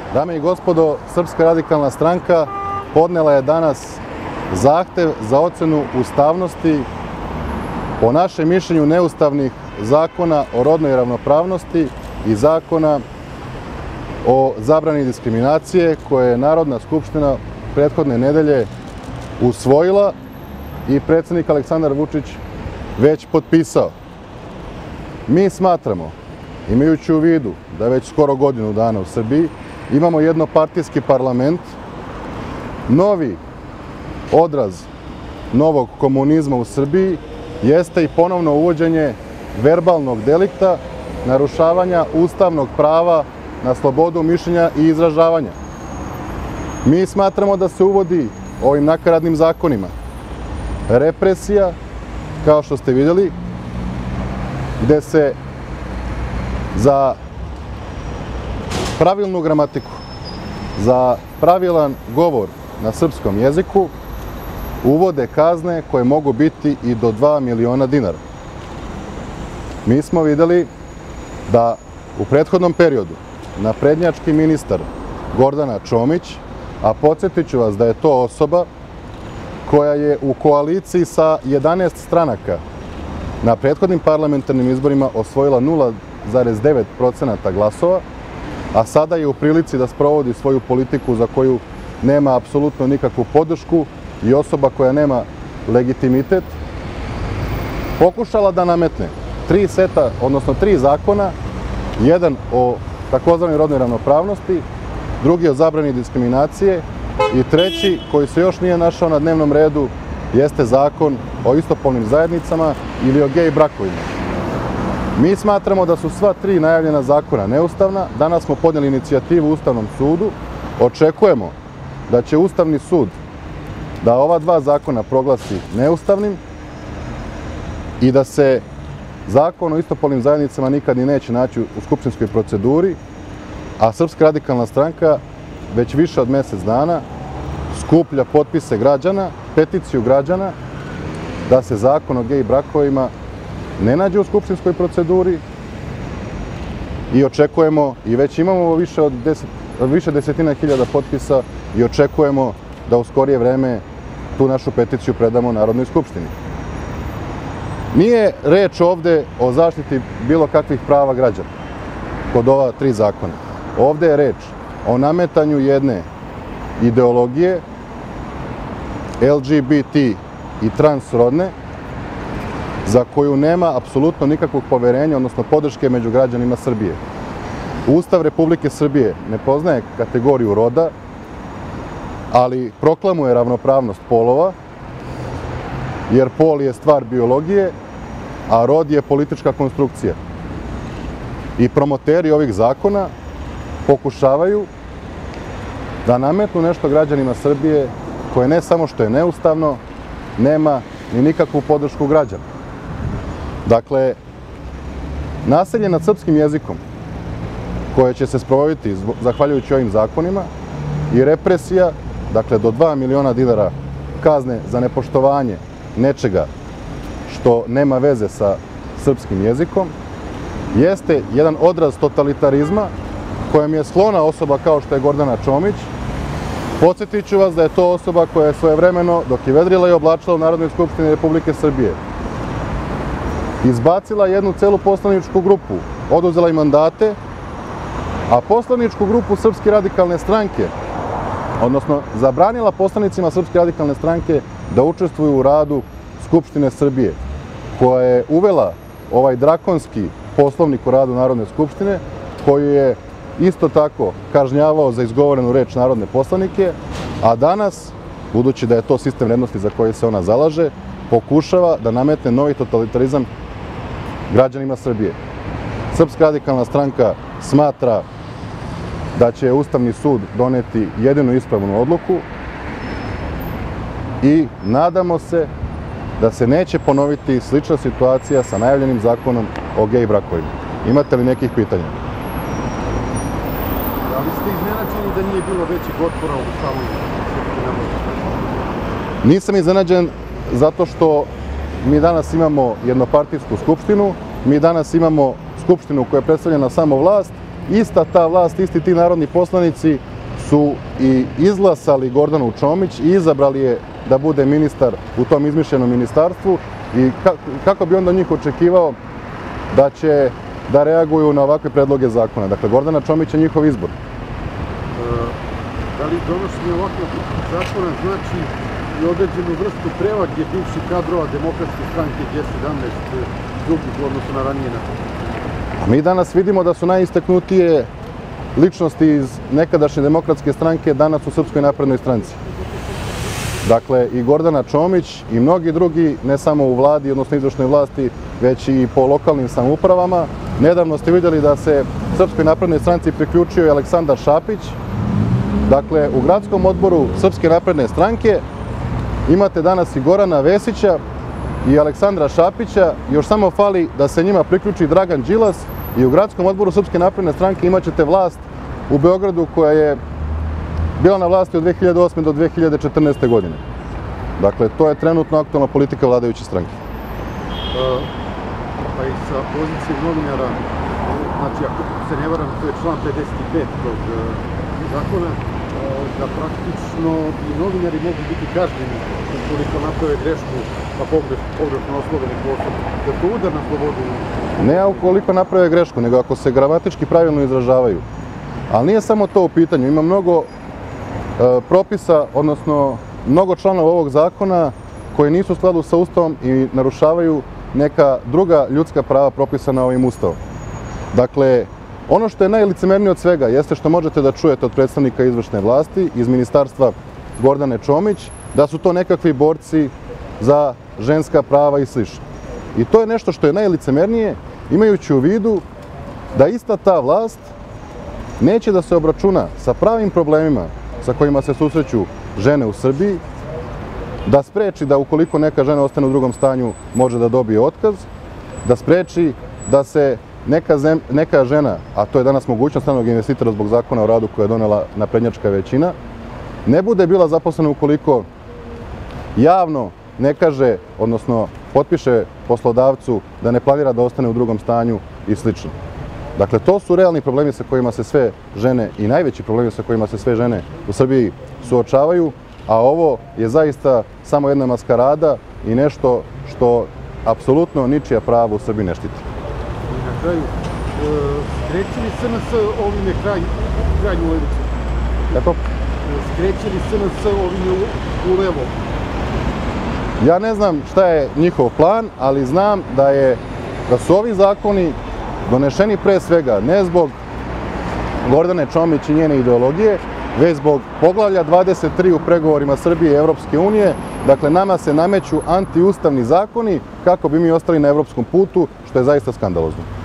Dame i gospodo, Srpska radikalna stranka podnela je danas zahtev za ocenu ustavnosti, po našem mišljenju neustavnih, zakona o rodnoj ravnopravnosti i zakona o zabrani diskriminacije koje je Narodna skupština prethodne nedelje usvojila i predsjednik Aleksandar Vučić već potpisao. Mi smatramo, imajući u vidu da već skoro godinu dana u Srbiji imamo jednopartijski parlament, novi odraz novog komunizma u Srbiji jeste i ponovno uvođenje verbalnog delikta, narušavanja ustavnog prava na slobodu mišljenja i izražavanja. Mi smatramo da se uvodi ovim nakaradnim zakonima represija, kao što ste vidjeli, gde se za pravilnu gramatiku, za pravilan govor na srpskom jeziku uvode kazne koje mogu biti i do 2 miliona dinara. Mi smo vidjeli da u prethodnom periodu naprednjački ministar Gordana Čomić, a podsjetit ću vas da je to osoba koja je u koaliciji sa 11 stranaka na prethodnim parlamentarnim izborima osvojila 0,9% glasova, a sada je u prilici da sprovodi svoju politiku za koju nema apsolutno nikakvu podršku i osoba koja nema legitimitet, pokušala da nametne 3 zakona, jedan o takozvanoj rodnoj ravnopravnosti, drugi o zabrani diskriminacije i treći, koji se još nije našao na dnevnom redu, jeste zakon o istopolnim zajednicama ili o gej brakovima. Mi smatramo da su sva 3 najavljena zakona neustavna. Danas smo podnijeli inicijativu Ustavnom sudu. Očekujemo da će Ustavni sud da ova 2 zakona proglasi neustavnim i da se zakon o istopolnim zajednicama nikad ni neće naći u skupštinskoj proceduri, a Srpska radikalna stranka već više od mjesec dana skuplja potpise građana, peticiju građana da se zakon o gej brakovima ne nađe u skupštinskoj proceduri i očekujemo, i već imamo više desetina hiljada potpisa i očekujemo da u skorije vreme tu našu peticiju predamo Narodnoj skupštini. Nije reč ovde o zaštiti bilo kakvih prava građana kod ova 3 zakona. Ovde je reč o nametanju jedne ideologije LGBT i transrodne, za koju nema apsolutno nikakvog poverenja, odnosno podrške među građanima Srbije. Ustav Republike Srbije ne poznaje kategoriju roda, ali proklamuje ravnopravnost polova, jer pol je stvar biologije, a rod je politička konstrukcija. I promoteri ovih zakona pokušavaju da nametnu nešto građanima Srbije koje ne samo što je neustavno, nema ni nikakvu podršku građana. Dakle, nasilje nad srpskim jezikom, koje će se sprovoditi zahvaljujući ovim zakonima, i represija, dakle do 2 miliona dinara kazne za nepoštovanje nečega što nema veze sa srpskim jezikom, jeste jedan odraz totalitarizma kojem je sklona osoba kao što je Gordana Čomić. Podsjetit ću vas da je to osoba koja je svojevremeno, dok je vedrila i oblačila u Narodnoj skupštini Republike Srbije, izbacila jednu celu poslaničku grupu, oduzela im mandate, a poslaničku grupu Srpske radikalne stranke, odnosno zabranila poslanicima Srpske radikalne stranke da učestvuju u radu Skupštine Srbije, koja je uvela ovaj drakonski poslovnik o radu Narodne skupštine, koji je isto tako kažnjavao za izgovorenu reč narodne poslanike, a danas, budući da je to sistem vrednosti za koji se ona zalaže, pokušava da nametne novi totalitarizam građanima Srbije. Srpska radikalna stranka smatra da će Ustavni sud doneti jedinu ispravnu odluku i nadamo se da se neće ponoviti slična situacija sa najavljenim zakonom o gej brakovima. Imate li nekih pitanja? Da li ste iznenađeni da nije bilo većeg otpora u samoj Srpskoj radikalnoj stranci? Nisam iznenađen zato što mi danas imamo jednopartijsku skupštinu, mi danas imamo skupštinu koja je predstavljena samo vlast ista ta vlast, isti ti narodni poslanici su i izglasali Gordanu Čomić i izabrali je da bude ministar u tom izmišljenom ministarstvu i kako bi onda njih očekivao da će da reaguju na ovakve predloge zakona. Dakle, Gordana Čomić je njihov izbor. Da li donošenje ovakvog zakona znači i određenu vrstu prevage bivših kadrova Demokratske stranke G17 drugih u odnosu na ranije načine? A mi danas vidimo da su najistaknutije ličnosti iz nekadašnje Demokratske stranke danas u Srpskoj naprednoj stranci. Dakle, i Gordana Čomić i mnogi drugi, ne samo u vladi, odnosno izvršnoj vlasti, već i po lokalnim samoupravama. Nedavno ste vidjeli da se Srpskoj naprednoj stranci priključio i Aleksandar Šapić. Dakle, u gradskom odboru Srpske napredne stranke imate danas i Gorana Vesića i Aleksandra Šapića. Još samo fali da se njima priključi Dragan Đilas i u gradskom odboru Srpske napredne stranke imat ćete vlast u Beogradu koja je bila na vlasti od 2008. do 2014. godine. Dakle, to je trenutno aktualna politika vladajuće stranke. Pa i sa pozicije novinara, znači ako se ne varam, to je član 55 tog zakona, da praktično i novinari mogu biti kažnjeni ukoliko naprave grešku, pa pogrešno osloveni posao. Da to udar na slobodu? Ne ukoliko naprave grešku, nego ako se gramatički pravilno izražavaju. Ali nije samo to u pitanju. Ima mnogo propisa, odnosno mnogo članova ovog zakona koji nisu u skladu sa Ustavom i narušavaju neka druga ljudska prava propisana ovim Ustavom. Dakle, ono što je najlicemernije od svega jeste što možete da čujete od predstavnika izvršne vlasti iz ministarstva Gordane Čomić da su to nekakvi borci za ženska prava i sl. I to je nešto što je najlicemernije, imajući u vidu da ista ta vlast neće da se obračuna sa pravim problemima sa kojima se susreću žene u Srbiji, da spreči da ukoliko neka žena ostane u drugom stanju može da dobije otkaz, da spreči da se neka žena, a to je danas mogućnost stranog investitora zbog zakona o radu koje je donela naprednjačka većina, ne bude bila zaposlena ukoliko javno ne kaže, odnosno potpiše poslodavcu da ne planira da ostane u drugom stanju i sl. Dakle, to su realni problemi sa kojima se sve žene i najveći problemi sa kojima se sve žene u Srbiji suočavaju, a ovo je zaista samo jedna maskarada i nešto što apsolutno ničija prava u Srbiji ne štiti. I na kraju, skreće li SNS ovime krajnju levicu? Kako? Skreće li SNS ovime u levo? Ja ne znam šta je njihov plan, ali znam da su ovi zakoni donešeni pre svega ne zbog Gordane Čomić i njene ideologije, već zbog poglavlja 23 u pregovorima Srbije i Evropske unije. Dakle, nama se nameću antiustavni zakoni kako bi mi ostali na evropskom putu, što je zaista skandalozno.